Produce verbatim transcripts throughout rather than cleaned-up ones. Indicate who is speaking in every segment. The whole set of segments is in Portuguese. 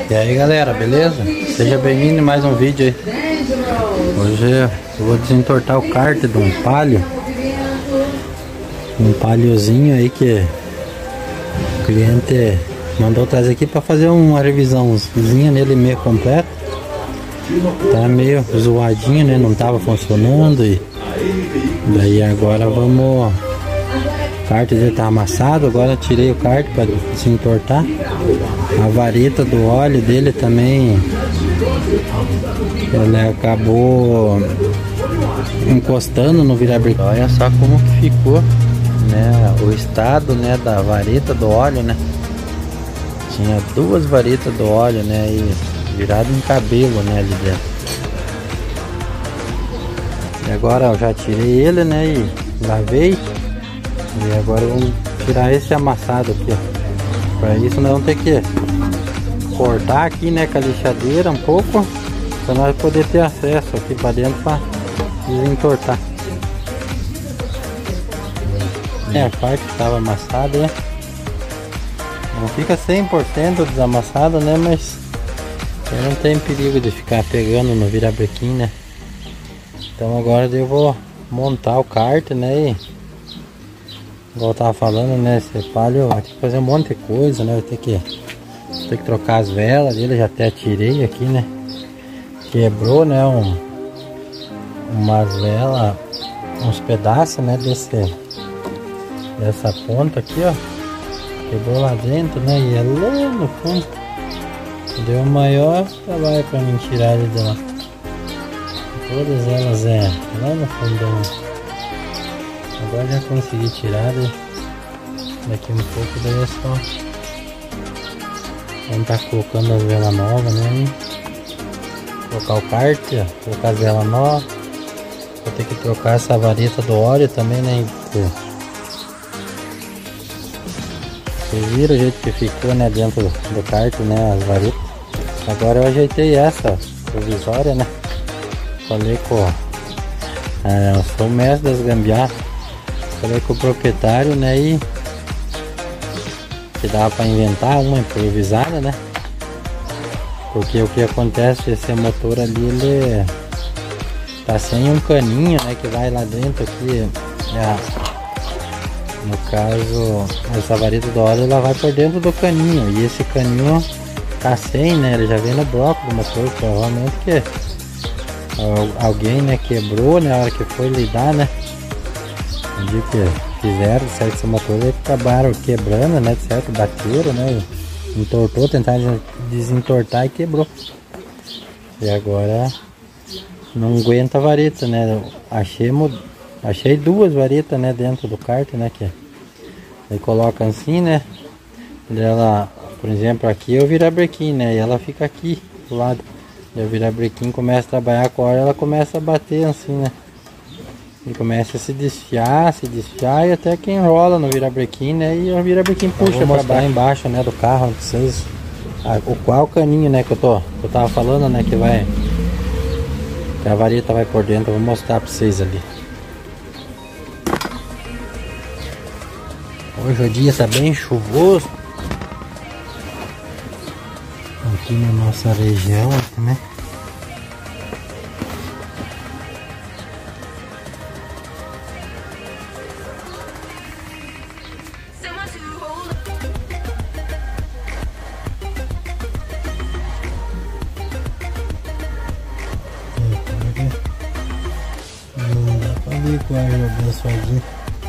Speaker 1: E aí galera, beleza? Seja bem-vindo em mais um vídeo aí. Hoje eu vou desentortar o kart de um palio. Um paliozinho aí que o cliente mandou trazer aqui para fazer uma revisãozinha nele meio completo. Tá meio zoadinho, né? Não tava funcionando e daí agora vamos... O kart dele tá amassado, agora tirei o kart para desentortar. A vareta do óleo dele também, ele acabou encostando no virabrequim. Olha só como que ficou, né, o estado, né, da vareta do óleo, né? Tinha duas varetas do óleo, né, e virado em cabelo, né, ali dentro. E agora eu já tirei ele, né, e lavei. E agora vamos tirar esse amassado aqui, ó. Para isso nós vamos ter que cortar aqui, né, com a lixadeira um pouco, para nós poder ter acesso aqui para dentro para desentortar. É a parte que estava amassada, né? Não fica cem por cento desamassado, né, mas não tem perigo de ficar pegando no virabrequim, né? Então agora eu vou montar o kart, né, e igual eu tava falando, né, esse palio vai ter que fazer um monte de coisa, né, vai ter que, ter que trocar as velas dele, já até tirei aqui, né, quebrou, né, um, umas velas, uns pedaços, né, desse, dessa ponta aqui, ó, quebrou lá dentro, né, e é lá no fundo, deu o maior trabalho pra mim tirar ele de lá, todas elas é lá no fundo. Agora já consegui tirar, né? Daqui um pouco daí é só vamos tá colocando as velas novas, né? Colocar o kart, ó, colocar as velas novas. Vou ter que trocar essa vareta do óleo também, né? Vocês viram o jeito que ficou, né? Dentro do kart, né? As varetas. Agora eu ajeitei essa provisória, né? Falei com... Ah, eu sou o mestre das gambiarras. Falei com o proprietário, né, e que dava para inventar uma improvisada, né, porque o que acontece, esse motor ali, ele tá sem um caninho, né, que vai lá dentro aqui, é, no caso, essa vareta do óleo, ela vai por dentro do caninho, e esse caninho tá sem, né, ele já vem no bloco do motor, provavelmente que alguém, né, quebrou, né, na hora que foi lidar, né. De que fizeram, certo, esse motor, eles acabaram quebrando, né, certo, bateram, né, entortou, tentaram desentortar e quebrou. E agora não aguenta a vareta, né, achei, achei duas varetas, né, dentro do kart, né, que aí coloca assim, né, ela, por exemplo, aqui eu virabrequim, né, e ela fica aqui do lado, e o virabrequim começa a trabalhar com a hora, ela começa a bater assim, né. E começa a se desfiar, se desfiar e até que enrola no virabrequim, né? E o virabrequim puxa para baixo, embaixo, né, do carro, vocês, ah, o qual caninho, né, que eu tô, que eu tava falando, né, que vai, que a vareta vai por dentro. Eu vou mostrar para vocês ali. Hoje o dia tá bem chuvoso aqui na nossa região, né? Quase abençoadinho,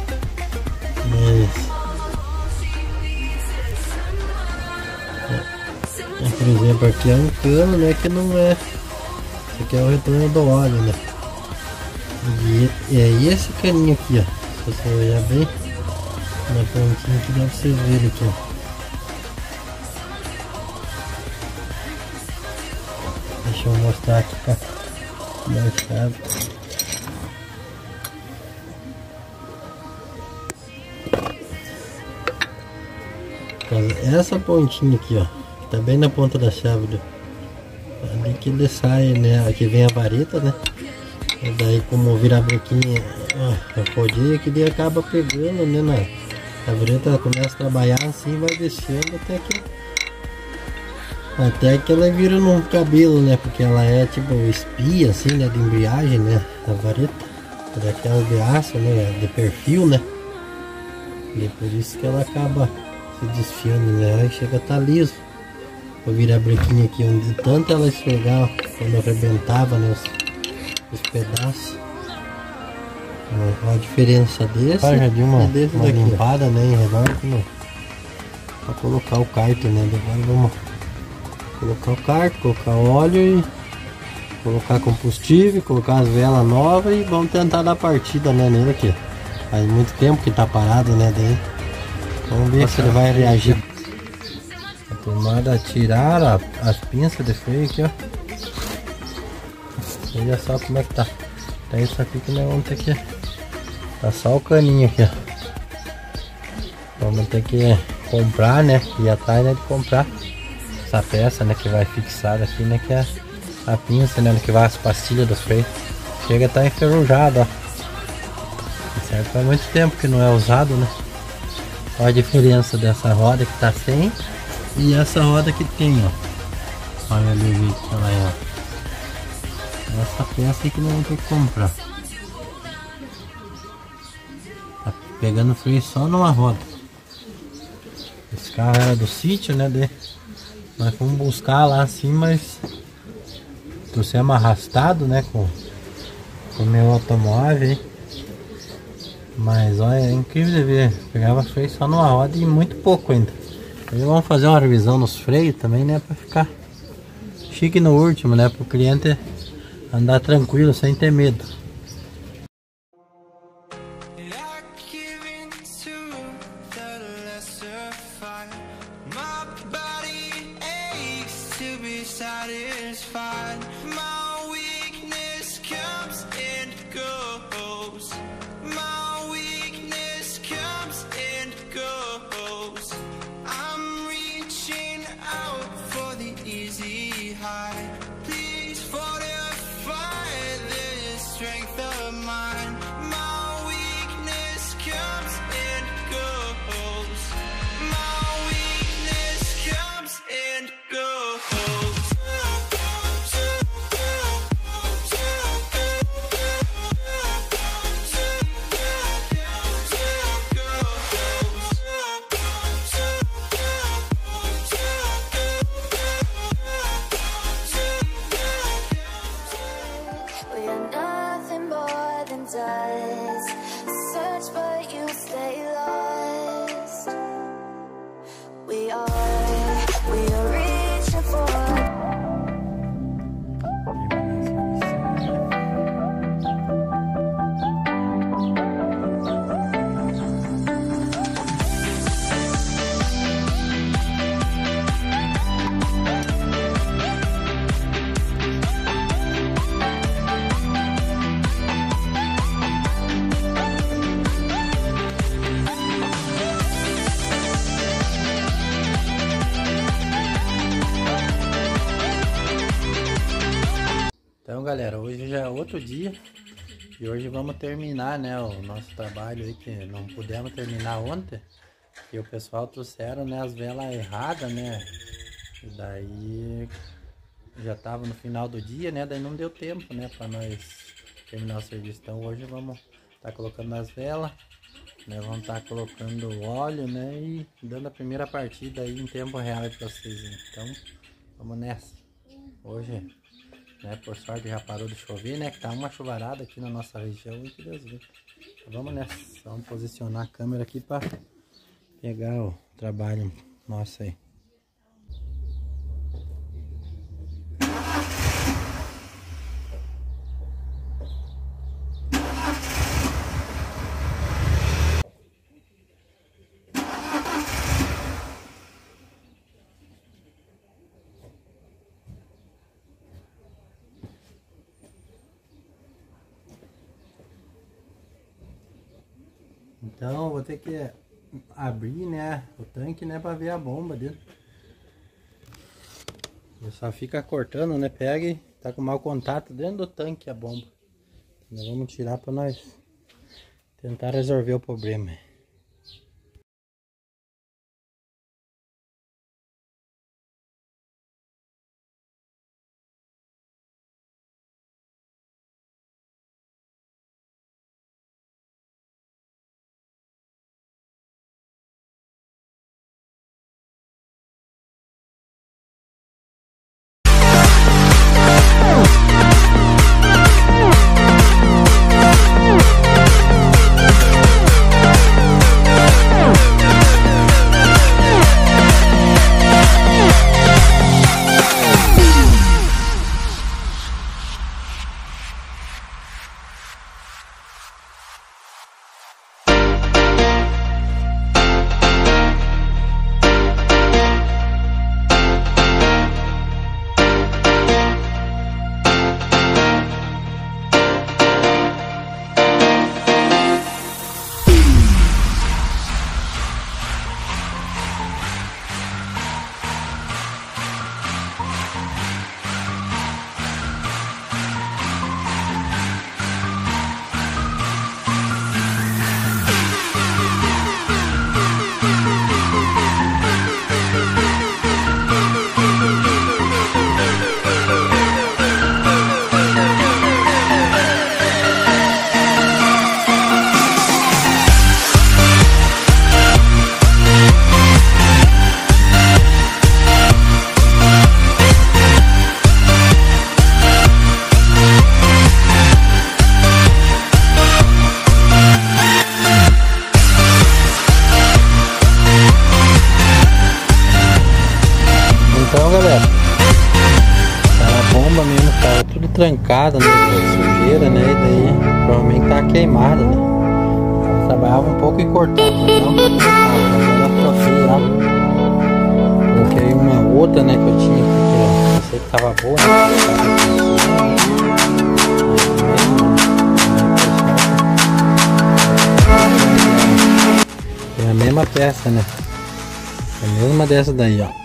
Speaker 1: mas é, por exemplo, aqui é um cano, né, que não é, esse aqui é o retorno do óleo, né, e é esse caninho aqui, ó, se você olhar bem na pontinha aqui, dá pra vocês verem aqui, ó. Deixa eu mostrar aqui pra dar chave. Essa pontinha aqui, ó, que tá bem na ponta da chave, do, ali que ele sai, né, aqui vem a vareta, né, e daí como o virabrequim, ó, eu rodei que ele acaba pegando, né, na, a vareta começa a trabalhar assim, vai descendo até que
Speaker 2: Até que ela vira num cabelo, né? Porque ela é tipo espia, assim, né? De embreagem, né? A vareta. Daquela de aço, né? De perfil, né? E é por isso que ela acaba se desfiando, né? Aí chega a tá liso. Vou virar a brequinha aqui, onde tanto ela esfregar quando arrebentava, né? Os, os pedaços. Olha a diferença desse
Speaker 1: Ah, já deu uma,
Speaker 2: e desse
Speaker 1: uma
Speaker 2: daqui.
Speaker 1: limpada, né? Em redor aqui no...
Speaker 2: Pra colocar o cárter, né? Agora vamos colocar o cárter, colocar o óleo e colocar combustível, colocar as velas novas e vamos tentar dar partida, né, nele aqui. Faz muito tempo que tá parado, né, daí. Vamos ver. Nossa, se ele vai reagir. A tomada tirar a, as pinças de freio aqui, ó. Olha só como é que tá. Tá isso aqui que nós vamos ter que... Tá só o caninho aqui, ó. Vamos ter que comprar, né? Ir atrás, né, de comprar essa peça, né, que vai fixar aqui, né, que é a pinça, né, que vai as pastilhas do freio. Chega a estar enferrujado, ó. Certo, faz muito tempo que não é usado, né? Olha a diferença dessa roda que tá sem e essa roda que tem, ó. Olha ali o vídeo que ela é, ó. Essa peça aí que nós vamos ter que comprar. Tá pegando freio só numa roda. Esse carro era do sítio, né? De... Nós fomos buscar lá assim, mas trouxemos arrastado, né? Com o meu automóvel. Mas olha, é incrível de ver. Pegava freio só numa roda e muito pouco ainda. Aí vamos fazer uma revisão nos freios também, né? Pra ficar chique no último, né? Pro cliente andar tranquilo, sem ter medo. Então, galera, hoje já é outro dia e hoje vamos terminar, né, o nosso trabalho aí que não pudemos terminar ontem, e o pessoal trouxeram, né, as velas erradas, né, e daí já tava no final do dia, né, daí não deu tempo, né, para nós terminar o serviço. Então hoje vamos estar tá colocando as velas, né, vamos estar tá colocando o óleo, né, e dando a primeira partida aí em tempo real para vocês. Então vamos nessa. Hoje, né, por sorte já parou de chover, né, que tá uma chuvarada aqui na nossa região e que Deus vê. Então, vamos nessa, vamos posicionar a câmera aqui para pegar o trabalho nosso aí. Então vou ter que abrir, né, o tanque, né, para ver a bomba dentro. Ele só fica cortando, né, pega e tá com mau contato dentro do tanque a bomba. Nós vamos tirar para nós tentar resolver o problema.
Speaker 1: bomba mesmo tava tudo trancada, né? Sujeira, né? E daí provavelmente tava queimada, né? Ela trabalhava um pouco e cortava, mas não um pouco cortava. Agora eu troquei ela. Coloquei uma outra, né? Que eu tinha aqui, que eu sei que tava boa, né? É a mesma peça, né? É a mesma dessa daí, ó.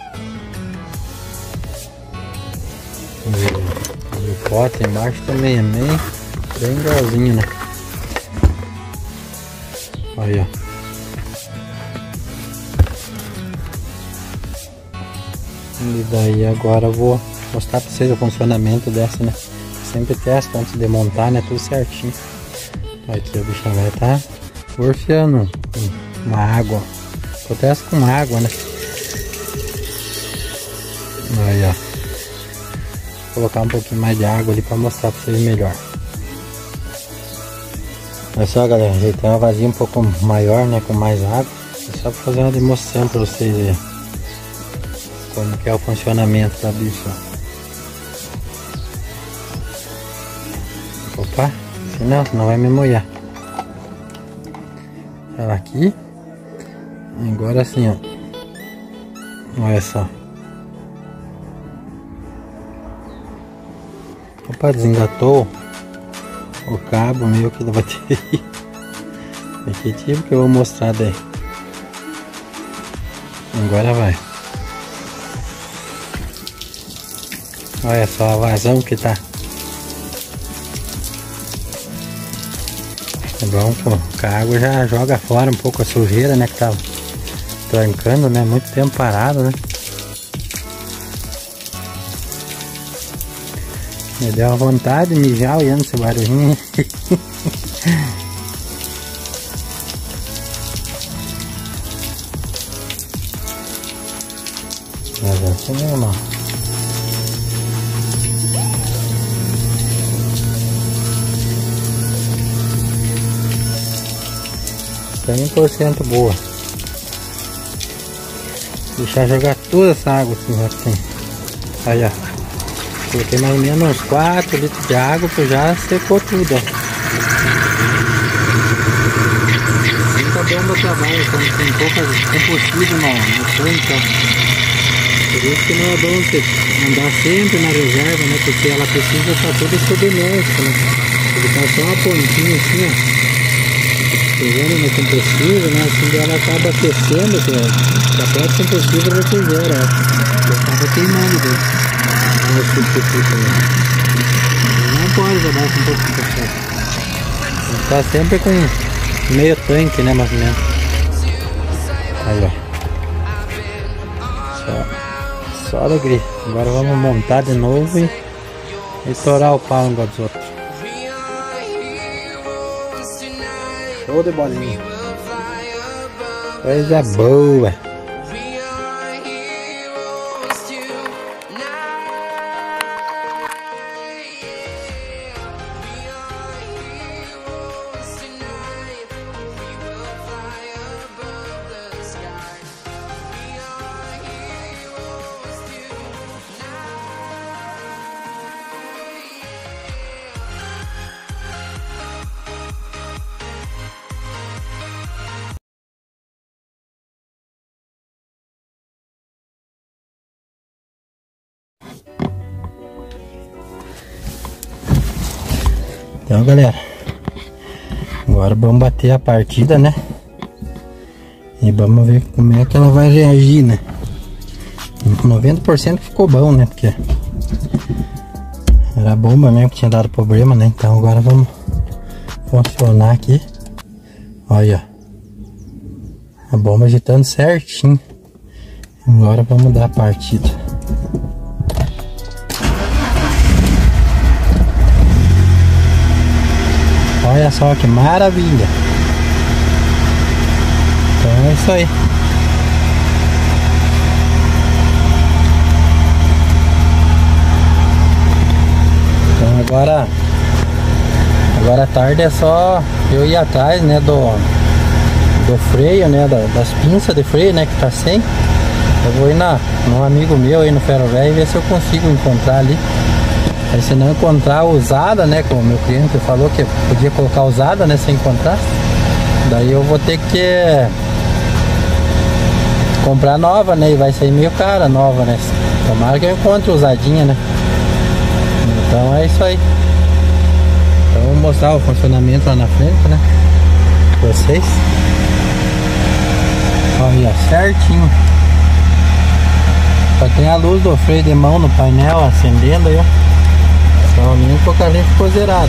Speaker 1: E o pote embaixo também é bem, bem igualzinho, né? Olha, ó. E daí agora eu vou mostrar pra vocês o funcionamento dessa, né? Sempre testo antes de montar, né? Tudo certinho. Aqui o bicho vai estar orfeando uma água. Eu testo com água, né? Aí, ó. Vou colocar um pouquinho mais de água ali pra mostrar pra vocês melhor. Olha só, galera, ajeitei uma vasilha um pouco maior, né? Com mais água. É só pra fazer uma demonstração pra vocês verem como que é o funcionamento da bicha. Opa, senão, senão vai me molhar. Ela aqui. Agora assim, ó. Olha só. Opa, desengatou o cabo meio que da bateria. Aqui tipo que eu vou mostrar daí. Agora vai. Olha só a vazão que tá. É bom que a água já joga fora um pouco a sujeira, né? Que tava trancando, né? Muito tempo parado, né? Me deu uma vontade de mijar olhando esse barulhinho. Mas é assim mesmo, ó. cem por cento boa. Deixar jogar toda essa água que já tem. Aí, ó. Coloquei mais ou menos uns quatro litros de água que já secou tudo, ó. Muita bomba trabalha quando tem pouco combustível no, no tanque, ó. Por isso que não é bom você andar sempre na reserva, né? Porque ela precisa estar toda submersa, né? Ele tá só uma pontinha assim, ó. Pegando no combustível, né? Assim ela acaba aquecendo, que a própria combustível refrigera, ó. Eu acaba queimando dele. Não pode jogar com um pouco de combustível. Ele tá sempre com meio tanque, né? Mais ou menos. Aí, ó. Só, só alegria. Agora vamos montar de novo e, e torar o pau um dos outros. Show de bolinha. Coisa boa. Então, galera, agora vamos bater a partida, né? E vamos ver como é que ela vai reagir, né? noventa por cento ficou bom, né? Porque era a bomba mesmo que tinha dado problema, né? Então agora vamos funcionar aqui. Olha, a bomba agitando certinho. Agora vamos dar a partida. Olha só que maravilha. Então é isso aí. Então agora Agora à tarde é só eu ir atrás, né, do do freio, né, da, das pinças de freio, né, que tá sem. Eu vou ir na, num amigo meu aí no Ferro Velho e ver se eu consigo encontrar ali
Speaker 2: Aí se não encontrar usada, né, como o meu cliente falou que podia colocar usada, né, se encontrar, daí eu vou ter que comprar nova, né, e vai sair meio cara nova, né. Tomara que eu encontre usadinha, né. Então é isso aí. Então eu vou mostrar o funcionamento lá na frente, né, pra vocês. Olha, certinho. Só tem a luz do freio de mão no painel acendendo aí, ó. Realmente o carrinho ficou zerado.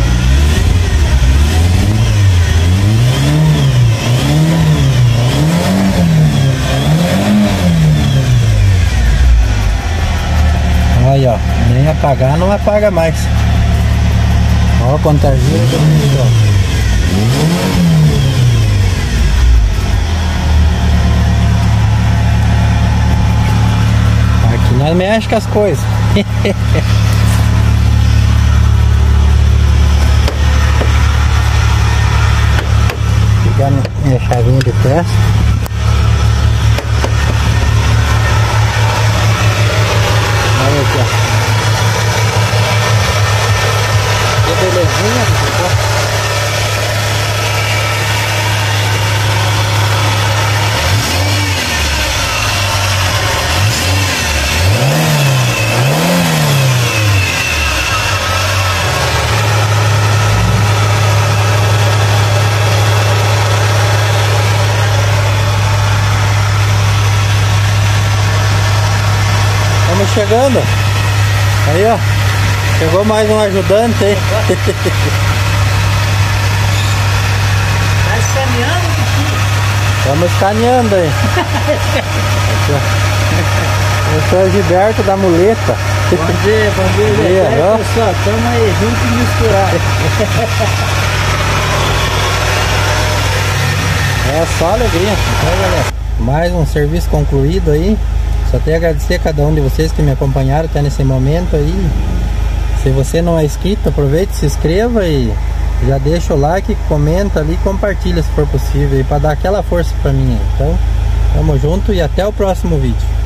Speaker 2: Olha, ó, nem apagar não apaga mais. Ó, quanta gira que eu fiz, ó. Aqui nós mexemos com as coisas. Pegar minha chavinha de teste. Olha aqui, ó. Que belezinha, pessoal. Estamos chegando. Aí, ó. Chegou mais um ajudante aí.
Speaker 1: Tá escaneando, Kiki?
Speaker 2: Estamos escaneando aí. Aqui, ó. Eu sou o Gilberto da muleta.
Speaker 1: Bom dia, bom dia,
Speaker 2: Bom dia,
Speaker 1: ó. Pessoal, estamos aí juntos e misturados.
Speaker 2: É só alegria. Então, galera, mais um serviço concluído aí. Só tenho a agradecer a cada um de vocês que me acompanharam até nesse momento aí. Se você não é inscrito, aproveite, se inscreva e já deixa o like, comenta ali, compartilha se for possível, para dar aquela força para mim. Então, tamo junto e até o próximo vídeo.